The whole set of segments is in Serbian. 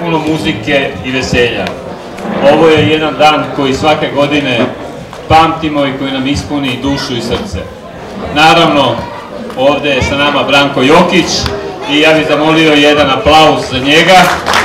Puno muzike i veselja. Ovo je jedan dan koji svake godine pamtimo i koji nam ispuni dušu i srce. Naravno, ovde je sa nama Branko Jokić i ja bih zamolio jedan aplauz za njega.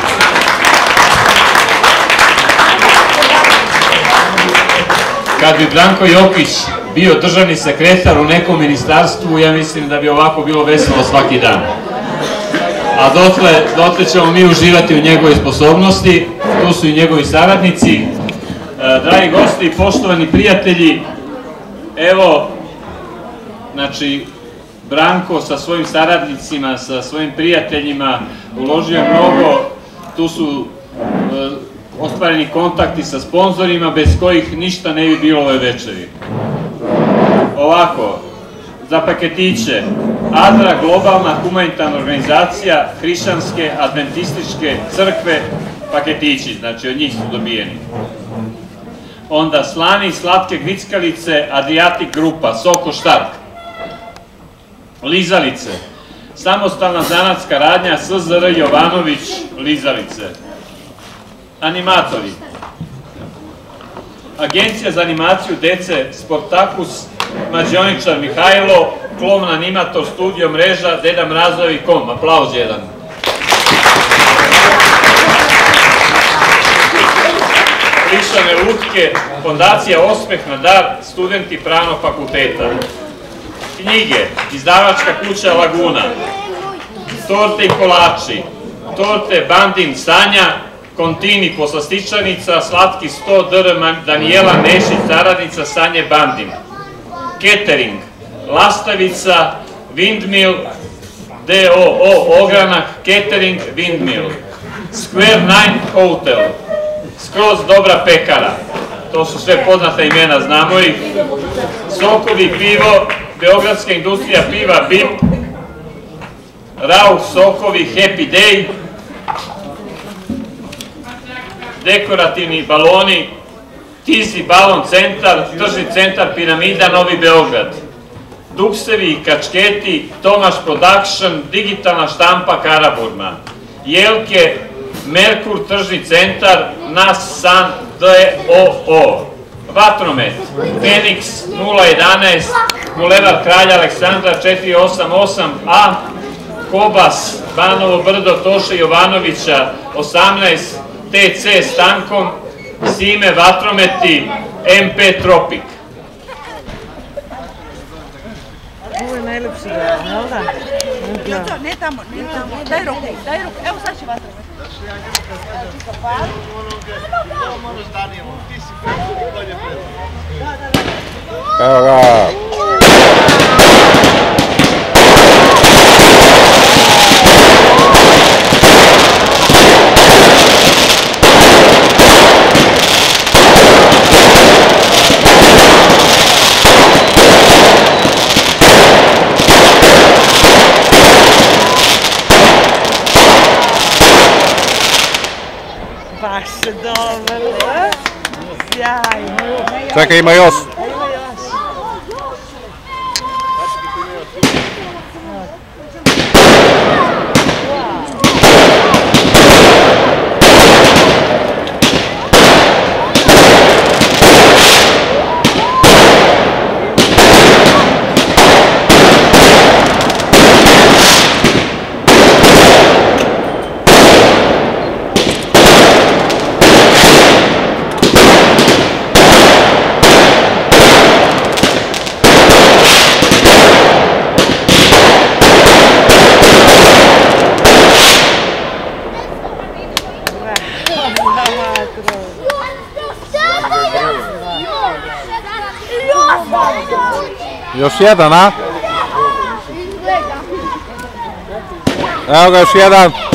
Kad bi Branko Jokić bio državni sekretar u nekom ministarstvu, ja mislim da bi ovako bilo veselo svaki dan. A dotle ćemo mi uživati u njegove sposobnosti, tu su i njegovi saradnici. Dragi gosti i poštovani prijatelji, evo, znači, Branko sa svojim saradnicima, sa svojim prijateljima uložio mnogo, tu su ostvareni kontakti sa sponzorima bez kojih ništa ne bi bilo ove večeri. Ovako, za paketiće, ADRA, globalna humanitarna organizacija hrišćanske adventističke crkve, paketići, znači od njih su dobijeni. Onda slani i slatke grickalice, Adriatic grupa, Soko Štark. Lizalice, samostalna zanatska radnja, SZR Jovanović, Lizalice. Animatori. Agencija za animaciju dece Sportakus, Mađioničar Mihajlo, klovn animator, studio mreža, Deda Mrazovi.com. Aplauz jedan. Lišane lutke, fondacija Osmeh na dar, studenti Pravnog fakulteta. Knjige, izdavačka kuća Laguna. Torte i kolači, torte Bandin Sanja, kontini poslastičarnica, slatki 100 dr. Danijela Nešić, saradnica Sanje Bandin. Catering, Lastavica, Windmill, DOO Ogranak, Catering, Windmill. Square 9 Hotel, skroz dobra pekara, to su sve poznata imena, znamo ih. Sokovi pivo, Beogradska industrija piva BIP, Rauh sokovi, Happy Day, dekorativni baloni, Tizi balon centar, tržni centar Piramida, Novi Beograd. Duksevi i kačketi, Tomaš Production, digitalna štampa Karaburma. Jelke, Merkur tržni centar, Nas San DOO. Vatromet, Fenix 011, Bulevar Kralja Aleksandra 488A, Kobas, Banovo Brdo, Toše Jovanovića 18, TC Stankom, Sime Vatrometi, MP Tropik. Ovo je najlepši dan, jel da? Ne tamo, daj ruku, evo sad će Vatromet. Evo ga! Baš se dobro, sjajno. Čekaj, ima još. Još jedan, a? Evo ga još jedan.